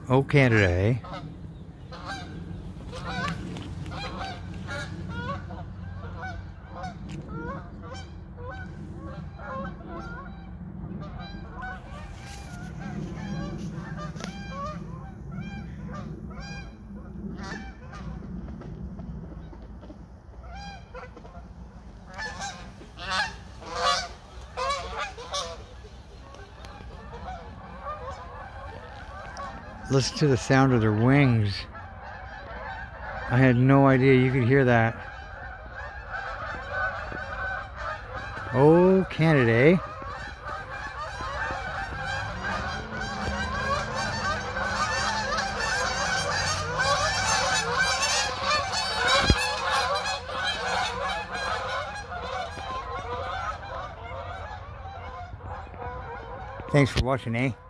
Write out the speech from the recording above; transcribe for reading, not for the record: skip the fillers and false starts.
Oh, Canada, eh? Listen to the sound of their wings. I had no idea you could hear that. Oh, Canada, eh? Thanks for watching, eh?